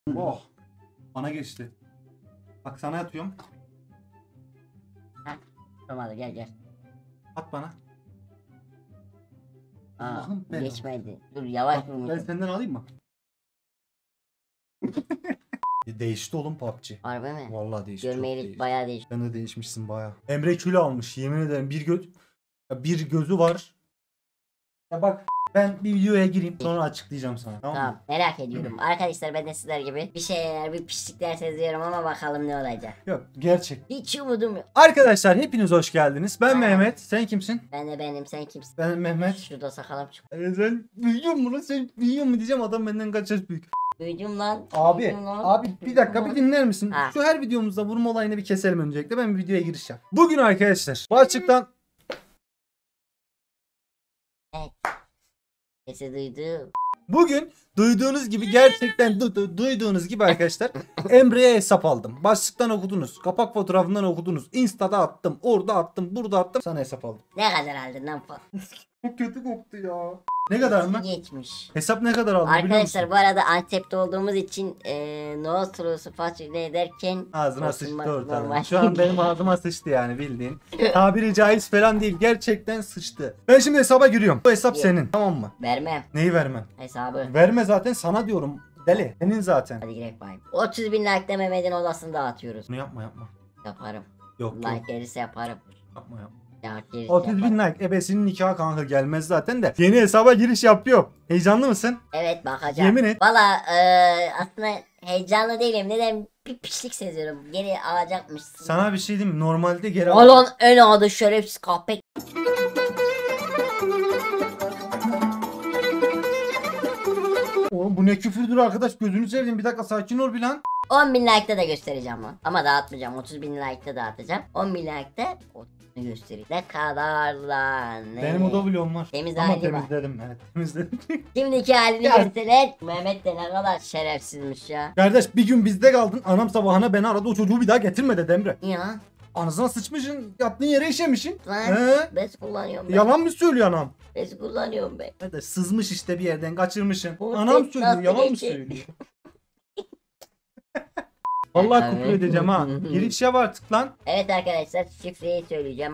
Oh. Bana geçti. Bak sana atıyorum. Tamam hadi gel. At bana. Allah'ım ben- geçmedi. Dur yavaş Bak, vur. ben senden alayım mı? Değişti oğlum PUBG. Harbi mi? Vallahi değişti. çok Görmeyeli değişti. bayağı değişti. Sen de değişmişsin bayağı. Emre kilo almış yemin ederim. Bir gözü var. Ya bak ben bir videoya gireyim sonra açıklayacağım sana. Tamam mı? Tamam merak ediyorum. Arkadaşlar ben de sizler gibi bir şeyler bir pislikler seziyorum ama bakalım ne olacak. Yok gerçek. Hiç umudum yok. Arkadaşlar hepiniz hoş geldiniz. Ben Merhaba. Mehmet. Sen kimsin? Benim sen kimsin? Ben Mehmet. Şurada sakalım çık. Sen büyüyor mu lan? Sen büyüyor mu diyeceğim adam benden kaç yaş büyük. Duydum lan. Abi, duydum lan. abi bir dakika bir dinler misin? Ha. Şu her videomuzda vurma olayını bir keselim öncelikle. Ben bir videoya giriş yap. Bugün arkadaşlar başlıktan Sesi duydum. bugün duyduğunuz gibi gerçekten duyduğunuz gibi arkadaşlar Emre'ye hesap aldım. Başlıktan okudunuz. Kapak fotoğrafından okudunuz. Insta'da attım. Orada attım. Burada attım. Sana hesap aldım. Ne kadar aldın lan falan. Çok kötü koktu ya. Ne kadar mı? Geçmiş. Hesap ne kadar aldın biliyor musun? Arkadaşlar bu arada Antep'te olduğumuz için nohut fasulye ederken Ağzına ısınmak sıçtı ortadan. normal. Şu an benim ağzıma sıçtı yani bildiğin. Tabiri caiz falan değil. Gerçekten sıçtı. Ben şimdi hesaba giriyorum. Bu hesap Yok. senin. Tamam mı? Vermem Neyi vermem? hesabı. Verme zaten sana diyorum. Deli. Senin zaten. Hadi girelim bayım. 30 bin like Mehmet'in odasını dağıtıyoruz. Bunu yapma yapma. Yaparım. Yok Like yok. gelirse yaparım. Yapma yapma. Like gelirse 30 bin yaparım. like. Ebesinin nikahı kanka gelmez zaten de. Yeni hesaba giriş yapıyor. Heyecanlı mısın? Evet bakacağım. Yemin et. Valla aslında heyecanlı değilim. Neden? Bir pislik seziyorum. Geri alacakmışsın. Sana bir şey diyeyim mi? Normalde geri Alon en adı şerefsiz kahpe. Oğlum bu ne küfürdür arkadaş, gözünü seveyim, bir dakika sakin ol bir lan. 10 bin like'da da göstereceğim lan. Ama dağıtmayacağım. 30 bin like'da dağıtacağım. 10 bin like'da onu göstereyim. Ne kadar lan. Ne? Benim oda bloğum var. Temiz Ama hali var. temizledim, evet temizledim. Şimdiki halini Ya. gösterir. Mehmet de ne kadar şerefsizmiş ya. Kardeş bir gün bizde kaldın, anam sabahına beni aradı, o çocuğu bir daha getirme dedi Emre. Niye lan? Anasına sıçmışsın, yattığın yere işemişsin. Lan He? bez kullanıyorum ben. Yalan mı söylüyor anam? Bez kullanıyorum ben. Kardeş sızmış işte bir yerden, kaçırmışsın. Bu Anam ses söylüyor, nasıl yalan mı geçecek? söylüyor? Vallahi Evet. küfür edeceğim ha. Giriş yap artık lan. Evet arkadaşlar şifreyi söyleyeceğim.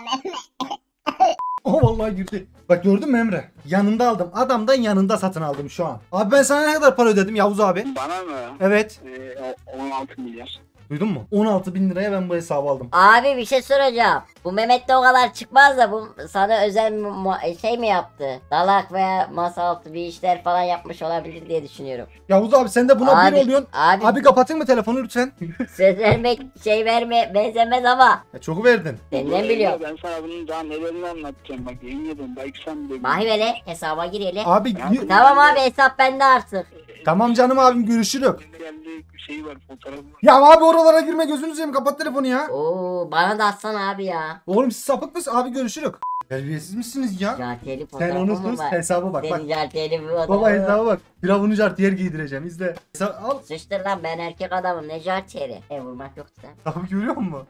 Oh vallahi girdi. Bak gördün mü Emre? Yanında aldım. Adamdan yanında satın aldım şu an. Abi ben sana ne kadar para ödedim Yavuz abi? Bana mı? Evet. 16 milyar. Duydun mu? 16 bin liraya ben bu hesabı aldım. Abi bir şey soracağım. Bu Mehmet de o kadar çıkmaz da bu sana özel şey mi yaptı? Dalak veya masa altı bir işler falan yapmış olabilir diye düşünüyorum. Yavuz abi sen de buna Abi, bir oluyorsun. abi. Abi kapatın mı telefonu lütfen? Söz vermek şey verme benzemez ama. Çok verdin. Senden biliyorum. Ben sana bunun daha nelerini anlatacağım bak yemin ederim belki sen de. Mahvele hesaba gir hele. Abi Tamam abi hesap bende artık. tamam canım abim görüşürüz. Geldi şey var fotoğrafı var. Ya abi oralara girme, gözünü seveyim, kapat telefonu ya. Oo bana da atsana abi ya. Oğlum siz sapık mısın? Abi görüşürüz. Terbiyesiz misiniz ya? Jartiyeli Sen fotoğrafı onu mı sus, var? hesaba bak bak. Senin jartiyeli bir fotoğrafı Baba var. hesaba bak. Firavunu jartiyer giydireceğim, izle. Al. Sıçtır lan ben erkek adamım ne jartiyeli. Vurmak yoktu sen. Abi görüyor musun?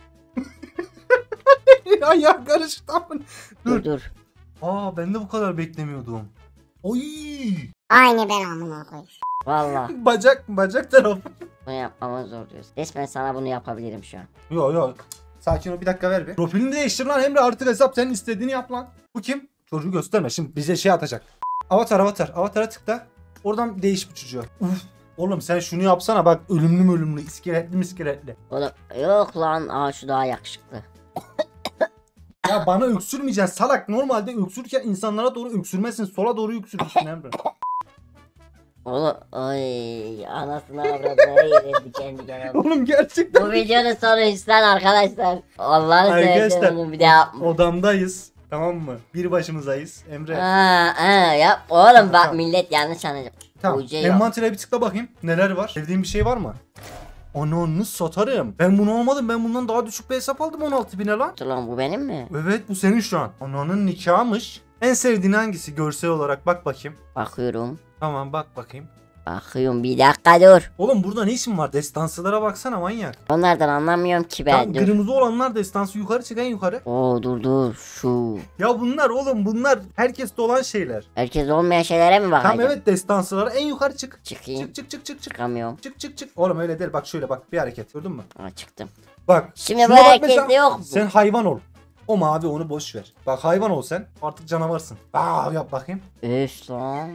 Ayağı karıştı. Dur. Dur. Aa ben de bu kadar beklemiyordum. Oy! Aynı ben amına koyayım. Valla Bacak tarafı. bunu yapmama zor diyorsun. Resmen sana bunu yapabilirim şu an. Yo yo. Sakin ol, bir dakika ver bir. Profilini değiştir lan Emre, artık hesap senin istediğini yap lan. Bu kim? Çocuğu gösterme şimdi bize şey atacak. Avatar. Avatara tıkla. Oradan değiş bu çocuğu. Uf. Oğlum sen şunu yapsana bak, ölümlü iskeletli. Oğlum yok lan şu daha yakışıklı. Ya bana öksürmeyeceksin salak, normalde öksürürken insanlara doğru öksürmesin, sola doğru öksürürsün Emre. Oğlum ay anasını avradına eğlendi kendi kendine. Oğlum gerçekten Bu videonun sonu İslam arkadaşlar. Allah'ını Arkadaşlar, seversen bunu bir daha yapma. odamdayız, tamam mı? Bir başımızayız Emre. Yap oğlum bak Tamam. millet yanlış anlayacak. Tamam. Ucu yok. Envantere bir tıkla bakayım. Neler var? Sevdiğin bir şey var mı? Ananı satarım. Ben bunu almadım. Ben bundan daha düşük bir hesap aldım 16 bine lan. Dur lan bu benim mi? Evet bu senin şu an. Ananın nikahmış. En sevdiğin hangisi görsel olarak, bak bakayım. Bakıyorum. Tamam bak bakayım. Bakıyorum bir dakika dur. Oğlum burada ne işin var? Destansılara baksana manyak. Onlardan anlamıyorum ki ben. Tam Dur. kırmızı olanlar destansı yukarı çık en yukarı. Oo dur şu. Ya bunlar oğlum bunlar herkeste olan şeyler. Herkes olmayan şeylere mi bakacağım? Tam evet destansılara en yukarı çık. Çıkayım. Çık. Çıkamıyorum. Çık. Oğlum öyle değil bak şöyle bak bir hareket gördün mü? Aa, çıktım. Bak. Şimdi şuna bu bak herkeste mesela, yok mu? sen hayvan ol. O mavi onu boş ver. Bak hayvan ol sen. Artık canavarsın. Aa yap bakayım. Öf lan.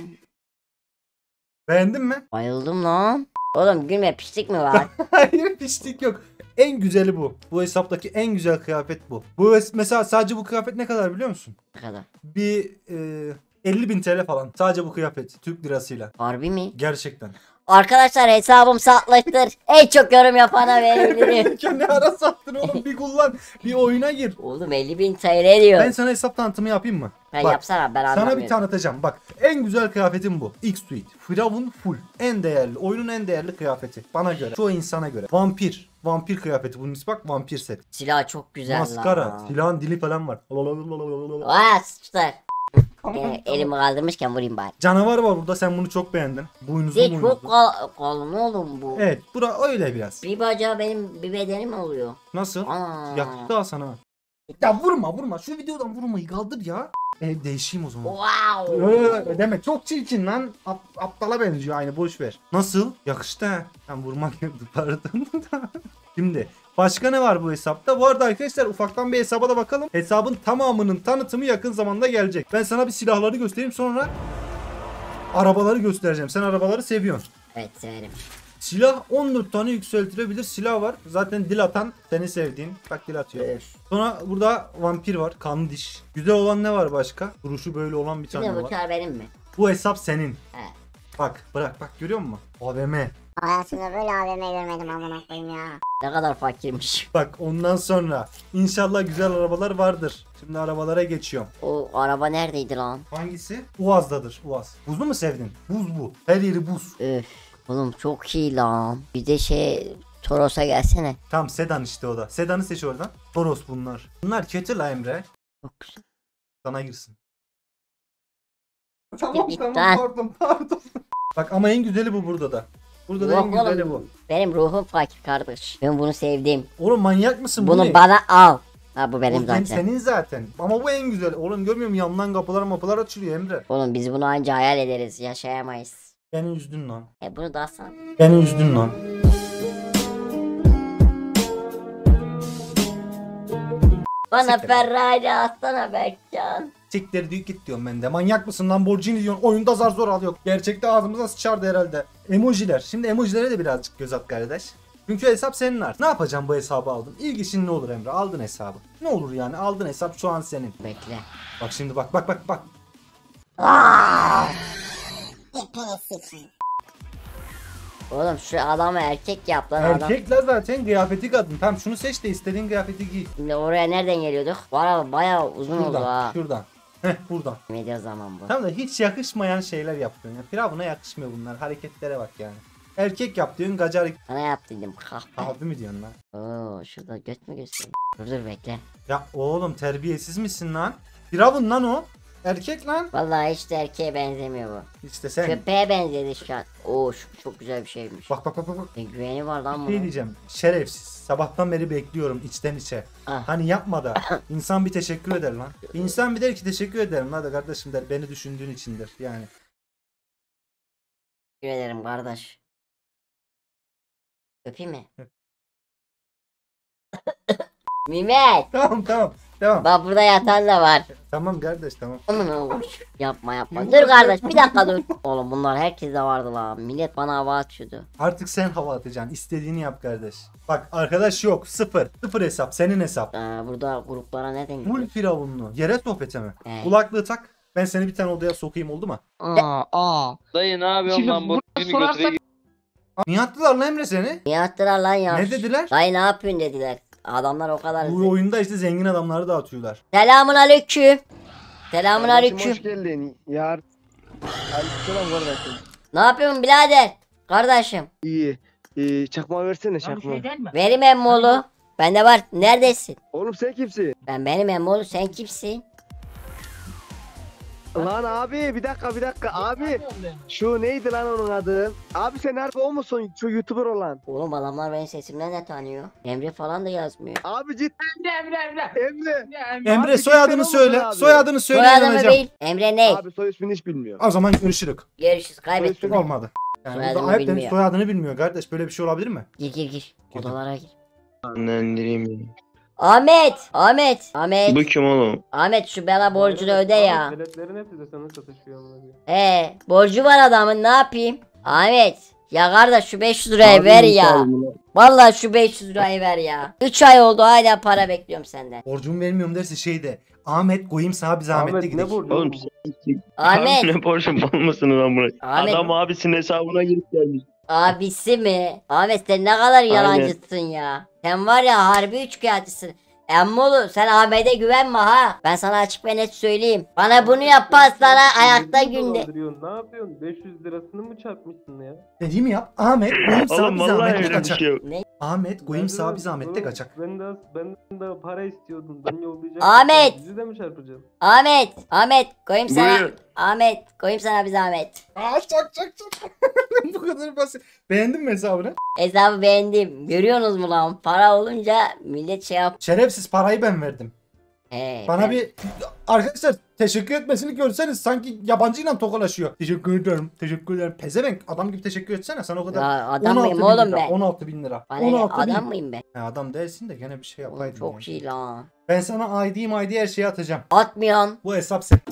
Beğendin mi? Bayıldım lan. Oğlum gülme pislik mi var? Hayır pislik yok. En güzeli bu. Bu hesaptaki en güzel kıyafet bu. Mesela sadece bu kıyafet ne kadar biliyor musun? Ne kadar? Bir 50.000 TL falan. Sadece bu kıyafet. Türk lirasıyla. Harbi mi? Gerçekten. Arkadaşlar hesabım satlıktır. En çok yorum yapana verebilirim. Ya ne ara sattın oğlum bir kullan. Bir oyuna gir. Oğlum 50.000 TL diyor. Ben sana hesap tanıtımı yapayım mı? Ben Bak, yapsana ben sana bir anlamıyorum. tanıtacağım. Bak en güzel kıyafetim bu. X-Suite. Firavun full. En değerli. Oyunun en değerli kıyafeti. Bana göre. Çoğu insana göre. Vampir. Vampir kıyafeti. Bunun ismi bak vampir set. Silah çok güzel Maskara. lan. Silahın dili falan var. Aa sıçtılar. Elimi kaldırmışken vurayım bari. Canavar var burada. Sen bunu çok beğendin. Boynuzlu Çok boynuzlu. kalın oğlum bu. Evet. Bura öyle biraz. Bir bacağı benim bir bedenim oluyor. Nasıl? Aa. Yaktı daha sana. Ya vurma. Şu videodan vurmayı kaldır ya. Değişeyim o zaman. Wow. Deme çok çirkin lan. Aptala benziyor aynı boş ver. Nasıl? Yakıştı ha. Ben vurmak yok pardon. Şimdi başka ne var bu hesapta? Bu arada arkadaşlar ufaktan bir hesaba da bakalım. Hesabın tamamının tanıtımı yakın zamanda gelecek. Ben sana bir silahları göstereyim sonra arabaları göstereceğim. Sen arabaları seviyorsun. Evet severim. Silah 14 tane yükseltilebilir silah var. Zaten dil atan seni sevdiğin. Bak dil atıyor. Öf. Sonra burada vampir var. Kanlı diş. Güzel olan ne var başka? Duruşu böyle olan bir Şimdi tane bu var. çağ benim mi? Bu hesap senin. He. Bak bırak bak görüyor musun? AVM. Hayatımda böyle AVM görmedim amına koyayım ya. Ne kadar fakirmiş. Bak ondan sonra inşallah güzel arabalar vardır. Şimdi arabalara geçiyorum. O araba neredeydi lan? Hangisi? Uaz'dadır. Uaz. Buzlu mu sevdin? Buz bu. Her yeri buz. Öf. Oğlum çok iyi lan. Bir de Toros'a gelsene. Tam sedan işte o da. Sedanı seç oradan. Toros bunlar. Bunlar kötü la Emre. Çok güzel. Sana girsin. Git lan. Pardon. Bak ama en güzeli bu burada da. Burada da en Yok güzeli oğlum. bu. Benim ruhum fakir kardeş. Ben bunu sevdim. Oğlum manyak mısın? Bu Bunu ne? bana al. Ha bu benim O zaten. senin zaten. Ama bu en güzel. Oğlum görmüyor musun? Yandan kapılar açılıyor Emre. Oğlum biz bunu anca hayal ederiz. Yaşayamayız. Beni üzdün lan. Bunu da alsana. Beni üzdün lan. Bana Siktir. Ferrari alsana Berkcan. Siktir diyor git diyorum ben de. Manyak mısın Lamborghini diyorsun. Oyunda zar zor alıyor. Gerçekte ağzımıza sıçardı herhalde. Emojiler. Şimdi emojilere de birazcık göz at kardeş. Çünkü hesap senin artık. Ne yapacağım bu hesabı aldın? İlginçin ne olur Emre? Aldın hesabı. Ne olur yani? Aldın hesap şu an senin. Bekle. Bak şimdi bak. Hepiniz siksin. Oğlum şu adamı erkek yap lan adam. Erkekler zaten kıyafeti kadın. Tamam şunu seç de istediğin kıyafeti giy. Şimdi oraya nereden geliyorduk? Bu araba bayağı uzun oldu ha. Şuradan. Heh buradan. Medya zaman bu. Tam da hiç yakışmayan şeyler yapıyorsun. Ya. Firavun'a yakışmıyor bunlar. Hareketlere bak yani. Erkek yap diyorsun gacar. Sana yap dedim kahpe. Abi mi diyorsun lan? Oo şurada göt mü göstereyim? Dur bekle. Ya oğlum terbiyesiz misin lan? Firavun lan o. Erkek lan. Vallahi hiç de erkeğe benzemiyor bu. İşte sen. Köpeğe benzedi şu an. Oo şu çok güzel bir şeymiş. Bak. Ne güveni var lan Ne bunun. diyeceğim? Şerefsiz. Sabahtan beri bekliyorum içten içe. Ah. Hani yapma da. İnsan bir teşekkür eder lan. İnsan bir der ki teşekkür ederim. Hadi kardeşim der. Beni düşündüğün içindir. Yani. Teşekkür ederim kardeş. Öpeyim mi? Öp. Mehmet. Tamam. Bak burada yatan da var. Tamam kardeş tamam. Aman Allah'ım. Yapma. Dur kardeş bir dakika dur. Oğlum bunlar herkeste vardı lan. Millet bana hava atıyordu. Artık sen hava atacaksın. İstediğini yap kardeş. Bak arkadaş yok. Sıfır. Sıfır hesap. Senin hesap. Burada gruplara neden Full gidiyor? firavunlu. Yere sohbete mi? Evet. Kulaklığı tak. Ben seni bir tane odaya sokayım oldu mu? Dayı ne yapıyorsun Şimdi lan bu burada sorarsak Niye attılar lan Emre seni? Niye attılar lan ya? Ne dediler? Dayı ne yapıyorsun dediler. Adamlar o kadar. Bu oyunda işte zengin adamları dağıtıyorlar. Selamun aleyküm. Selamun aleyküm. Hoş geldin. Yar. Aleykümselam kardeşim. Ne yapıyorsun birader? Kardeşim. İyi. Çakma versene çakma. Verim emmoğlu. Bende var. Neredesin? Oğlum sen kimsin? Ben benim emmoğlu. Sen kimsin? Lan abi bir dakika abi. Şu neydi lan onun adı? Abi sen harbi o musun? Şu YouTuber olan. Oğlum adamlar benim sesimden ne tanıyor? Emre falan da yazmıyor. Abi cidden. Emre. Emre Abi soyadını cidden söyle. olmasın abi? Soyadını söyle Soyadımı inanacağım. bil. Emre ne? Abi soy ismini hiç bilmiyor. O zaman görüşürük. Görüşürüz. Kaybettim. Soy Olmadı. Yani Soyadını burada ayıp bilmiyor. soyadını bilmiyor kardeş. Böyle bir şey olabilir mi? Gir. Girdim. Odalara gir. Anlendireyim. Ahmet. Bu kim oğlum? Ahmet şu bana borcunu öde ya. Veletlerin hepsi de sana satışıyor amına koyayım. Borcu var adamın, ne yapayım? Ahmet. Ya kardeş şu 500 lirayı ver ya. Vallahi şu 500 lirayı ver ya. 3 ay oldu hala para bekliyorum senden. Borcumu vermiyorum derse şeyde. Ahmet koyayım sana bir zahmetli Ahmet gidelim. ne borcu? Oğlum Ahmet. ne borcum olmasın lan buna. Ahmet. Adam abisinin hesabına girip gelmiş. Abisi mi? Ahmet sen ne kadar yalancısın ya. Sen var ya harbi üçkağıtçısın. Emmoğlu sen Ahmet'e güvenme ha. Ben sana açık ve net söyleyeyim. Bana bunu yapan sana ayakta günde. Ne yapıyorsun? 500 lirasını mı çarpmışsın ya? Dediğimi yap. Ahmet koyayım sana Oğlum bir vallahi zahmetli öyle bir kaçak. şey yok. Ahmet koyayım sana bir zahmetli kaçak. Ben de para istiyordum. Ben yollayacağım. Ahmet! Sizi de mi çarpacağım? Ahmet koyayım sana. Buyur. Ahmet koyayım sana bir zahmet. Aa çak. Bu kadar basit. Beğendin mi hesabını? Hesabı beğendim. Görüyorsunuz mu lan? Para olunca millet şey yap. Şerefsiz parayı ben verdim. Bana ben- bir arkadaşlar teşekkür etmesini görseniz sanki yabancıyla tokalaşıyor. Teşekkür ederim. Pezevenk adam gibi teşekkür etsene sana o kadar. Ya adam 16 mıyım bin oğlum lira, ben? 16 bin lira. Bana ne, 16 bin. adam mıyım ben? He, adam değilsin de gene bir şey Oğlum yapaydın. çok yani. iyi lan. Ben sana ID her şeyi atacağım. Atmıyorsun. Bu hesap sen.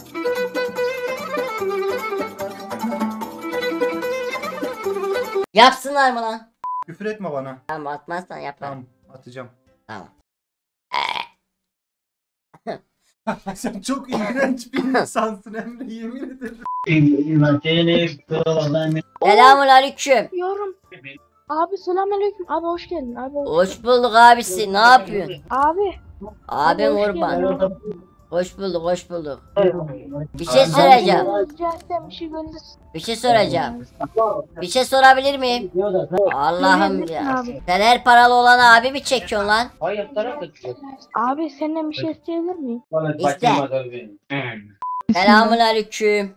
Yapsınlar mı lan? Küfür etme bana. Tamam atmazsan yaparım. Tamam atacağım. Tamam. Sen çok iğrenç bir insansın Emre yemin ederim. Selamun aleyküm. Yorum. Abi selamünaleyküm. Abi hoş geldin. Abi Hoş bulduk abisi. Ne yapıyorsun? Abi. Abim hoş kurban. geldin. Hoş bulduk. Bir şey soracağım. Rica etsem bir şey gönder. Bir şey soracağım. Bir şey sorabilir miyim? Allah'ım ya. Abi. Sen her paralı olan abi mi çekiyorsun lan? Abi senden bir şey isteyebilir miyim? İste. Selamun aleyküm.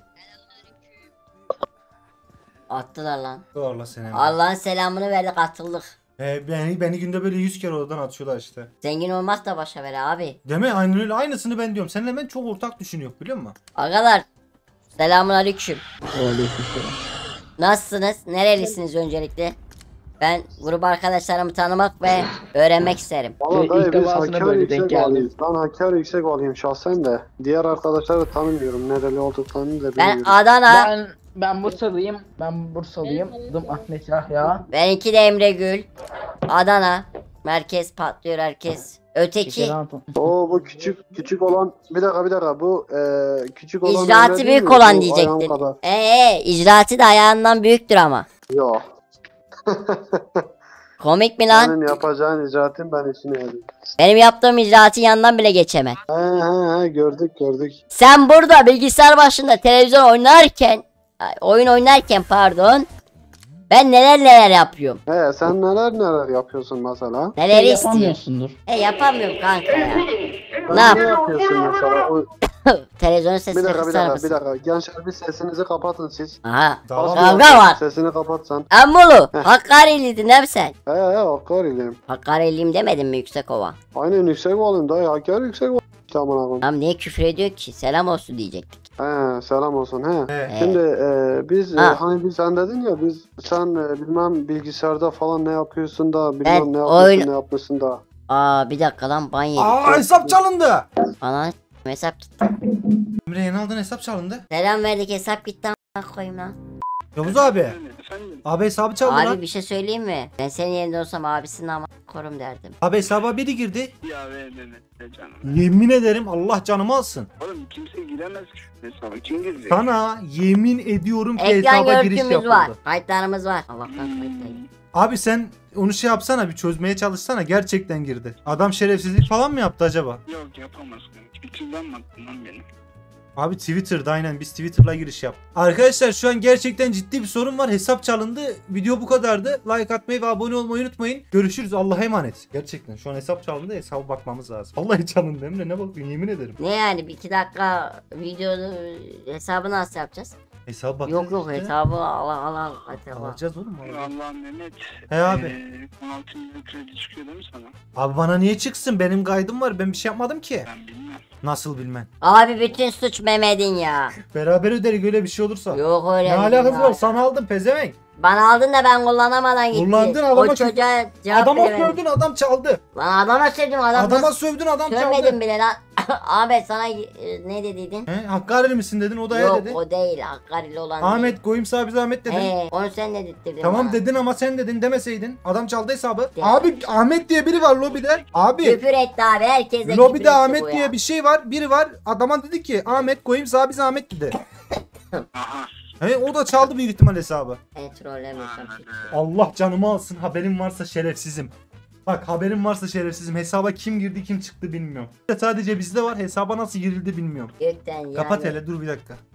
Attılar lan. Doğru seni Emre. Allah'ın selamını verdik atıldık. Beni günde böyle 100 kere odadan atıyorlar işte. Zengin olmaz da başa ver abi. Değil mi? Aynen öyle. Aynısını ben diyorum. Seninle ben çok ortak düşünüyorum biliyor musun? Arkadaşlar. Selamun aleyküm. Nasılsınız? Nerelisiniz öncelikle? Ben grup arkadaşlarımı tanımak ve öğrenmek isterim. Valla dayı ilk biz defasına Hakkari böyle denk yüksek geldim. valıyız. Ben Hakkari yüksek valıyım şahsen de. Diğer arkadaşları tanımıyorum. Nereli olduklarını da Ben bilmiyorum. Adana. Ben Bursalıyım. Adım Ahmet Yahya. Benimki de Emre Gül. Adana. Merkez patlıyor herkes. Öteki. Oo bu küçük olan bir dakika bu küçük olan İcraatı Emre değil büyük mi? olan Bu ayağım diyecektin. kadar. İcraatı da ayağından büyüktür ama. Yok. Komik mi lan? Senin yapacağın icraatın ben işine yedim. Benim yaptığım icraatın yanından bile geçemez. He gördük. Sen burada bilgisayar başında televizyon oynarken, oyun oynarken pardon. Ben neler yapıyorum. He sen neler yapıyorsun mesela? Neler istiyorsun? Yapamıyorum kanka ya. Ne Ne yap? yapıyorsun mesela? Televizyonun Bir sesini dakika kısar mısın? Gençler bir sesinizi kapatın siz. Aha. Tamam. Kavga var. Sesini kapatsan. Emmolu. Hakkari'liydin değil mi sen? He Hakkari'liyim. Hakkari'liyim demedin mi Yüksekova? Aynen yüksek valıyım dayı. Hakkari yüksek valıyım. Tamam abi. Tamam niye küfür ediyor ki? Selam olsun diyecektik. He selam olsun he. He. Şimdi biz Ha. hani sen dedin ya sen bilmem bilgisayarda falan ne yapıyorsun da Ben bilmem ne yapıyorsun oyun- ne yapmışsın da. Bir dakika lan ban yedik. Aa hesap çalındı. Bana hesap gitti. Emre yeni aldığın hesap çalındı. Selam verdik hesap gitti a**ına koyayım lan. Yavuz abi. Efendim? Abi hesabı çaldı Abi lan. bir şey söyleyeyim mi? Ben senin yerinde olsam abisinin ama korum derdim. Abi hesaba biri girdi. Ya ver canım. Yemin ederim Allah canımı alsın. Oğlum kimse giremez ki şu hesaba. Kim girecek? Sana yemin ediyorum ki Ekran hesaba giriş görüntümüz yapıldı. var. Kayıtlarımız var. Allah'tan kayıttayım. Abi sen onu şey yapsana bir çözmeye çalışsana gerçekten girdi. Adam şerefsizlik falan mı yaptı acaba? Yok yapamaz. Bir kızdan mı attın lan beni? Abi Twitter'da aynen biz Twitter'la giriş yap. Arkadaşlar şu an gerçekten ciddi bir sorun var. Hesap çalındı. Video bu kadardı. Like atmayı ve abone olmayı unutmayın. Görüşürüz. Allah'a emanet. Gerçekten şu an hesap çalındı. Hesaba bakmamız lazım. Vallahi çalındı Emre, ne bakıyorsun, yemin ederim. Ne yani bir 2 dakika videonun hesabını nasıl yapacağız? Hesaba bakacağız Yok işte. hesabı al. Hesabı. Alacağız oğlum. Allah Mehmet. He abi. 16 milyon kredi çıkıyor değil mi sana? Abi bana niye çıksın? Benim kaydım var. Ben bir şey yapmadım ki. Ben bilmem. Nasıl bilmem. Abi bütün suç Mehmet'in ya. Beraber öderik öyle bir şey olursa. Yok öyle. Ne değil alakası ya. var? Sana aldım pezevenk. Bana aldın da ben kullanamadan gitti. Kullandın, adama O çocuğa cevap Adama veremedim. sövdün, adam çaldı. Lan adama sövdüm adam. Adama sövdün, adam Sövmedim çaldı. bile lan. Ahmet sana ne dediydin? He, Hakkari misin dedin, o da Yok he dedi. o değil Hakkari'li olan değil. Ahmet koyayım sana bir zahmet dedin. Onu sen dedirttirdin Tamam bana. dedin ama sen dedin demeseydin. Adam çaldı hesabı. De. Abi Ahmet diye biri var lobide. Abi Küfür etti abi herkese küfür lobide etti Ahmet bu diye ya. bir şey var. Biri var. Adama dedi ki Ahmet koyayım sana bir zahmet dedi. Aha. He, o da çaldı büyük ihtimal hesabı. Trollemiyorsam şimdi. Allah canımı alsın, haberim varsa şerefsizim. Bak haberim varsa şerefsizim. Hesaba kim girdi kim çıktı bilmiyorum. Sadece bizde var, hesaba nasıl girildi bilmiyorum. Gökten yani. Kapat hele, dur bir dakika.